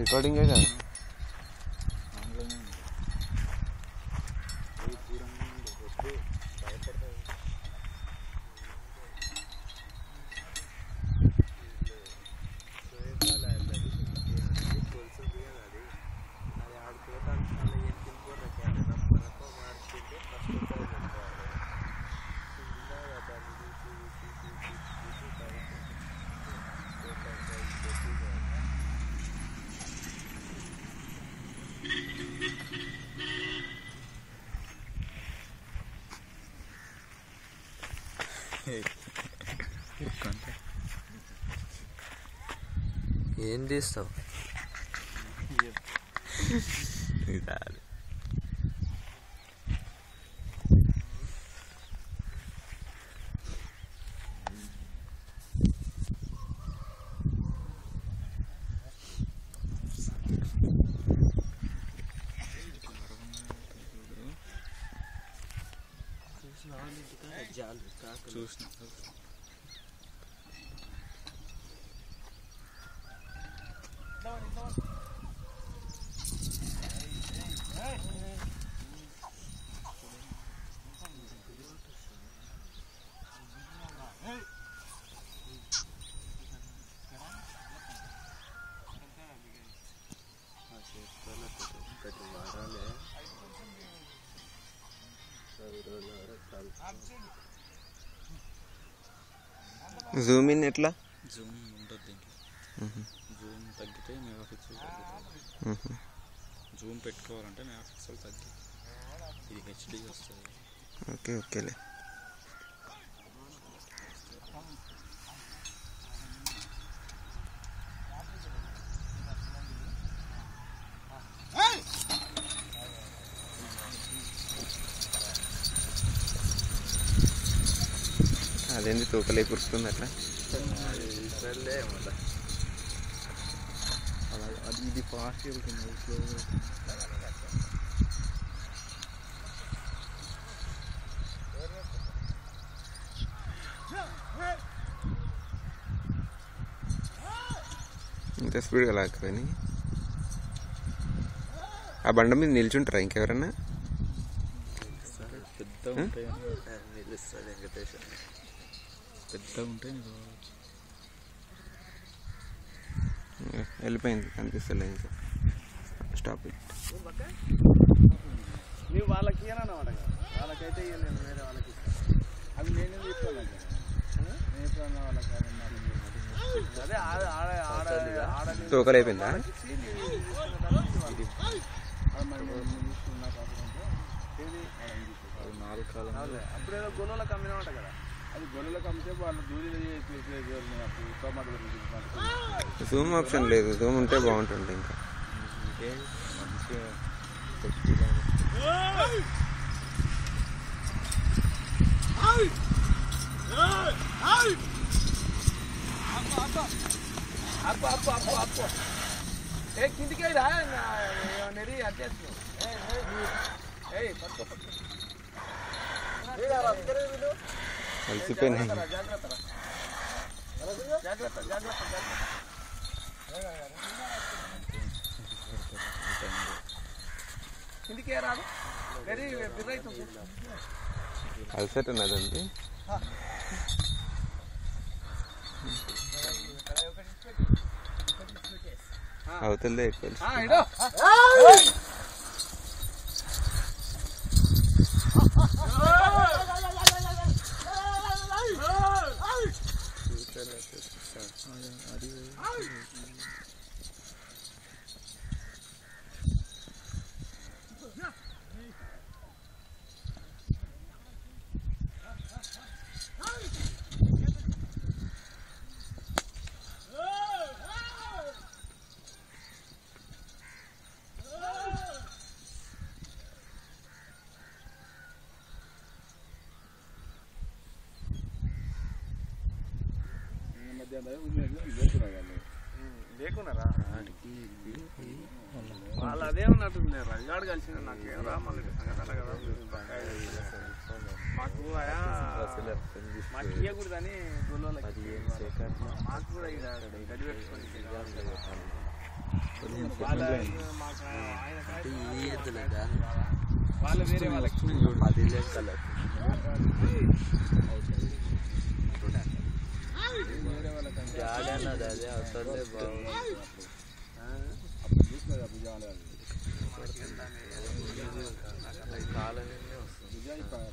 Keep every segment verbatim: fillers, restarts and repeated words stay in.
Recording కదా ఏం తీస్తావు చూసిన జూమ్ ఇన్ ఎట్లా జూమ్ ఉంటుంది దీంట్లో జూమ్ తగ్గితే మెగా పిక్సెల్ తగ్గుతుంది జూమ్ పెట్టుకోవాలంటే మెగా పిక్సెల్ తగ్గి ఇది హెచ్డి వస్తుంది ఓకే ఓకేలే అదేంటి తూకలే కురుస్తుంది అట్లా అది ఇది ఫాస్ట్ వెళ్తుంది స్లో ఇంత స్పీడ్గా లాక్కుని ఆ బండ మీద నిల్చుంటారా ఇంకెవరన్నా పెద్ద ఉంటాయి నిలుస్తుంది వెంకటేశ్వర పెద్ద ఉంటాయి వెళ్ళిపోయింది కనిపిస్తలే ఇంకా స్టాప్ ఇట్ నువ్వు వాళ్ళకి ఇవ్వనమాట వాళ్ళకైతే ఇవ్వలేను వేరే వాళ్ళకి అది నేనే తీసుకోవాలి నేను వాళ్ళకి అదే ఆడ ఆడ ఆడ తూకలు అయిపోయిందా నాలుగు కాలం అప్పుడేదో గొల్లలకు అమ్మినమాట కదా అది గొల్లలకు అమ్మితే వాళ్ళు దూరి జూమ్ ఆప్షన్ లేదు జూమ్ ఉంటే బాగుంటుంది ఇంకా మంచిగా అప్పు అప్పు అప్పు అప్పు ఏ కిందికి రా నెరి అంటే కలిసిపోయినాయి జాగ్రత్త జాగ్రత్త జాగ్రత్త కిందికి రాదు వెరీ బిర్రైతుంది అలసట ఉన్నదండి అవుతుందే ఎక్కువ లేకున్నారా వాళ్ళు అదే ఉన్నట్టుంది రంగాడు కలిసిన నాకేం రామాలి కదా మాకు మాకు ఇవ్వకూడదని గొల్లలకి మాకు కూడా ఇక్కడ గడి పెట్టుకొని వాళ్ళ మాకు ఆయన వాళ్ళు వేరే వాళ్ళకి పది లెక్కల వేరే వాళ్ళకంటే అన్నది అదే అవుతుందే బాగుంది. అప్పుడు చూసుకో భుజాలు కాలనీనే వస్తుంది.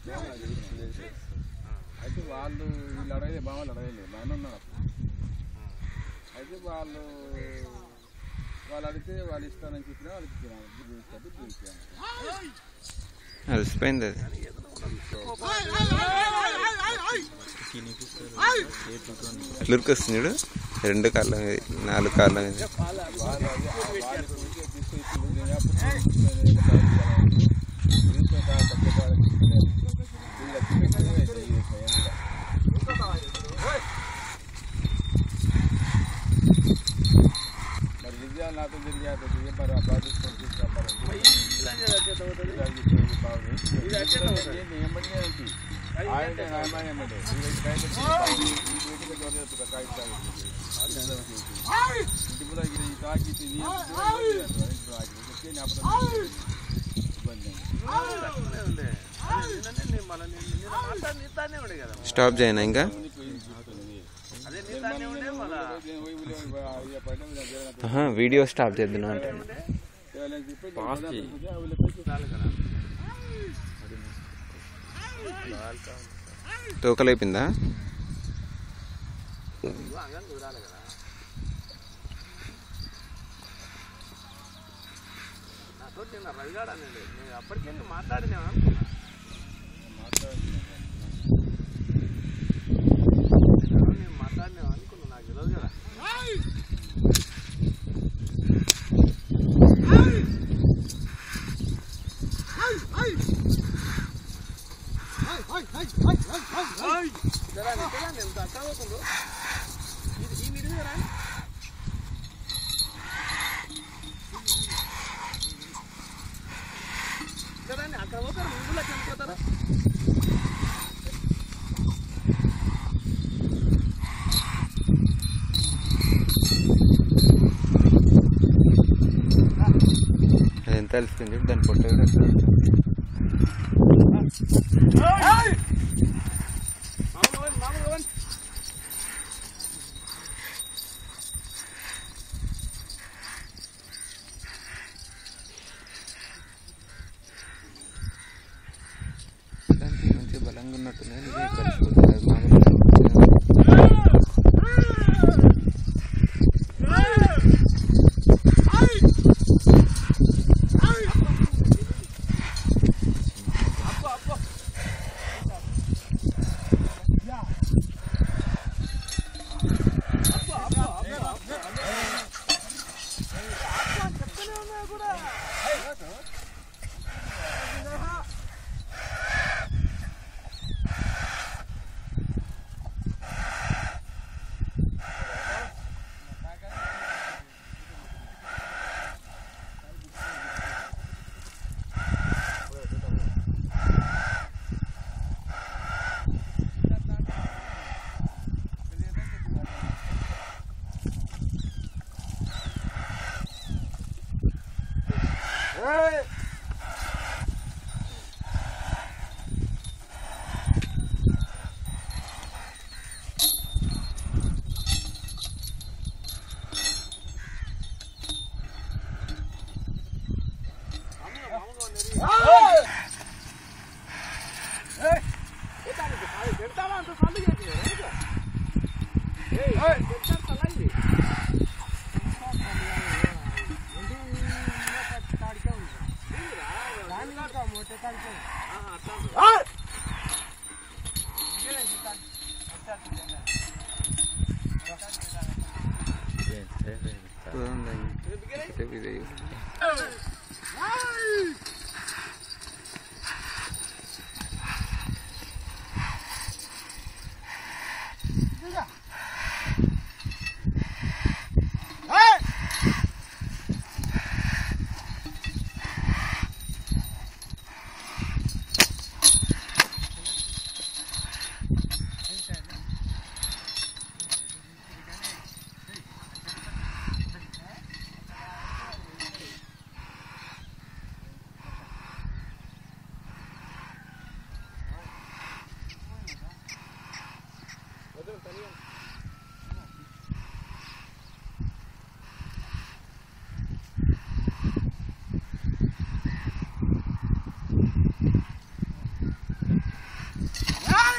అయితే వాళ్ళు వీళ్ళు అడగలే బావాళ్ళు అడగలేదు బాగానే ఉన్నారు అప్పుడు. అయితే వాళ్ళు వాళ్ళు అడిగితే వాళ్ళు ఇస్తానని చెప్పినా వాళ్ళకి ఇచ్చినాను అలసిపోయింది అది. ఎట్లా ఉరికొస్తుంది చూడు, రెండు కాళ్ళ మీద నాలుగు కాళ్ళ మీద. మరి విజయాలు నాతో తిరిగారు మరి ఆ ప్రాజెక్ట్ స్టాప్ చేయనా ఇంకా? వీడియో స్టాప్ చేద్దాం అంటే తోకలైపోయిందా? అప్పటికే మాట్లాడినా నేను మాట్లాడినా అనుకున్నా, నాకు తెలియదు కదా. ఈ నిడిగారా అక్కడ పోతారు ముందులో చనిపోతారా? అది ఎంత అలిసిపోయింది దాని పొట్ట కూడా మంచి బలంగా ఉన్నట్టున్నాయి. నిజమే కలిసిపోతుంది మామూలుగా.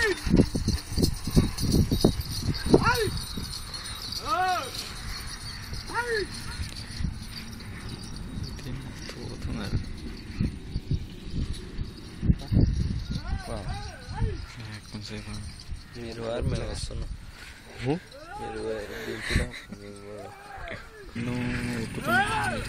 మీరు వారు మేము వస్తున్నాం మీరు దింపుదాం నువ్వు ఎక్కుతున్నావు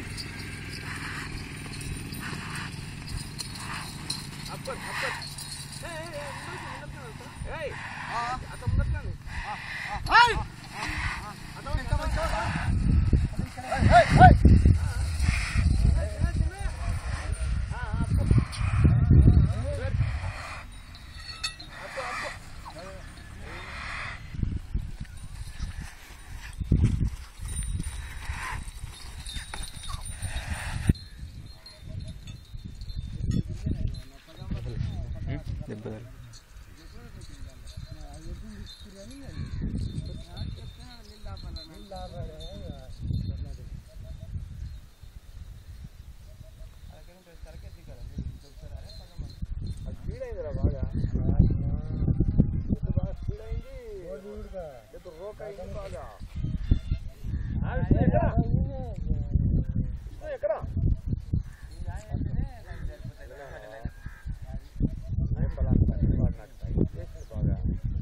దెబ్బలు స్పీడ్ అయిందిరా బాగా బాగా స్పీడ్ అయింది రోక్ అయింది బాగా ఎక్కడ బాగా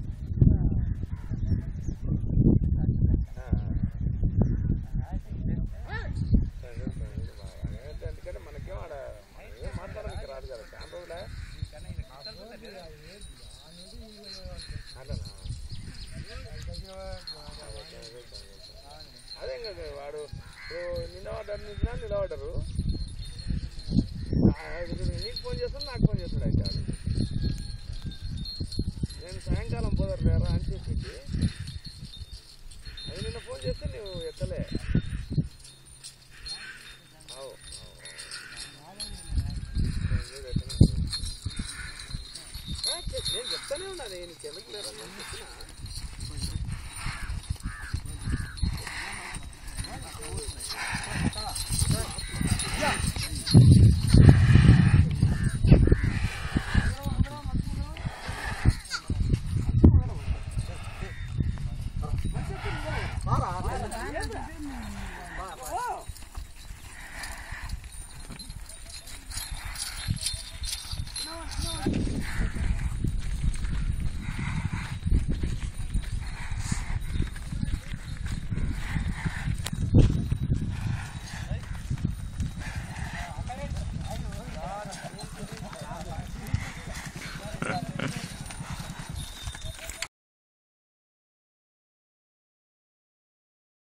ఎందుకంటే మనకేం ఆడ ఏం మాట్లాడడానికి రాదు కదా చాలా రోజులే అదే కదా వాడు నిలబడ్డారు నిలిచినా నిలబడ్డారు నీకు ఫోన్ చేస్తాను నాకు ఫోన్ చేస్తాడు అయితే వాడు నేను సాయంకాలం పోదారు లేరా అని చెప్పేసి అది నిన్న ఫోన్ చేస్తే నువ్వు ఎత్తలే అవు నేను చెప్తానే ఉన్నా నేను కెమిక్ లేరని నేను చెప్పిన